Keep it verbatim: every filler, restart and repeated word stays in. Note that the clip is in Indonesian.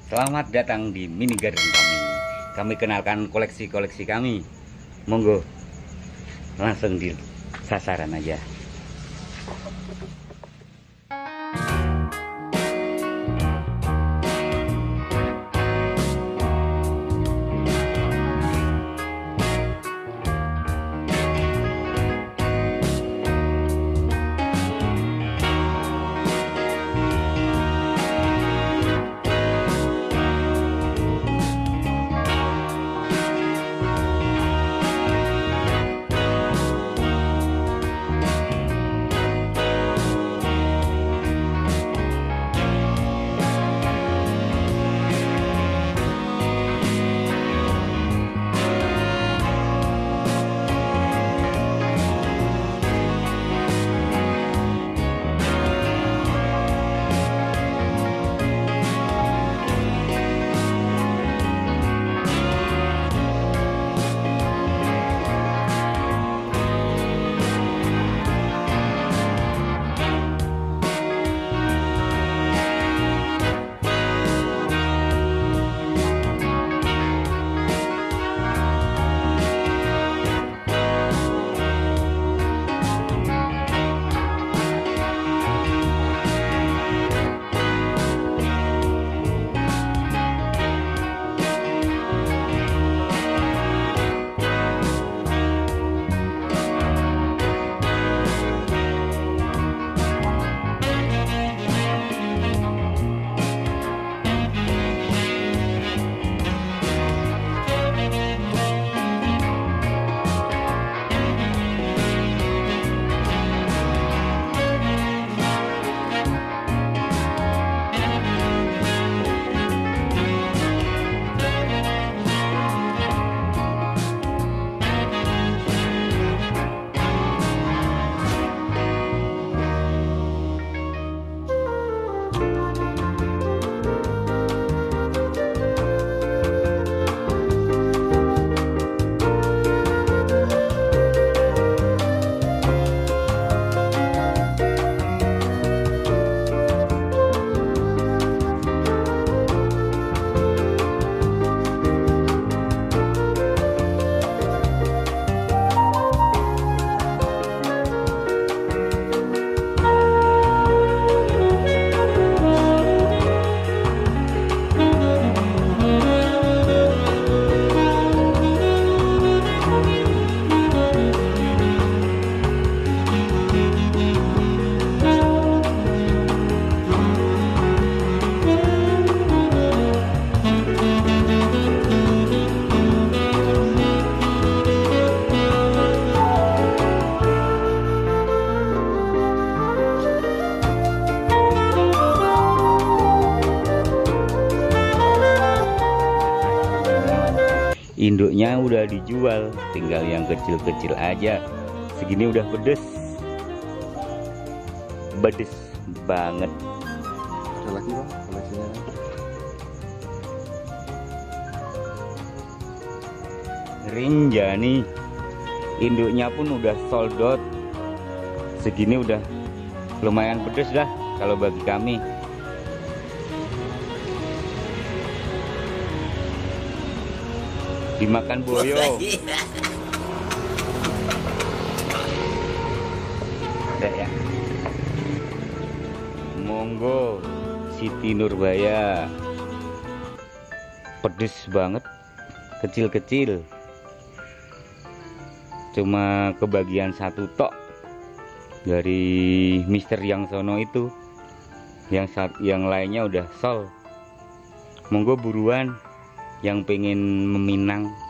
Selamat datang di mini garden kami. Kami kenalkan koleksi-koleksi kami. Monggo, langsung di sasaran aja. Induknya udah dijual, tinggal yang kecil-kecil aja. Segini udah pedes, pedes banget. Ada lagi bang, koleksinya. Rinjani, induknya pun udah sold out. Segini udah lumayan pedes dah kalau bagi kami. Dimakan boyo. Udah ya. Monggo Siti Nurbaya. Pedes banget, kecil-kecil. Cuma kebagian satu tok dari Mister Yang Sono itu. Yang saat yang lainnya udah sold. Monggo buruan yang pengen meminang